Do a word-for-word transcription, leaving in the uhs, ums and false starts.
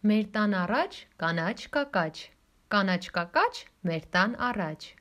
Մեր տան առաջ կանաչ կակաչ, կանաչ կակաչ մեր տան առաջ։